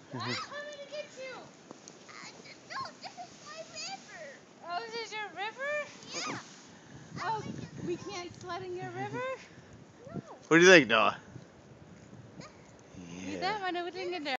I'm coming to get you. No, this is my river. Oh, this is your river? Yeah. Oh, we can't sled in your river? No. What do you think, Noah? Yeah.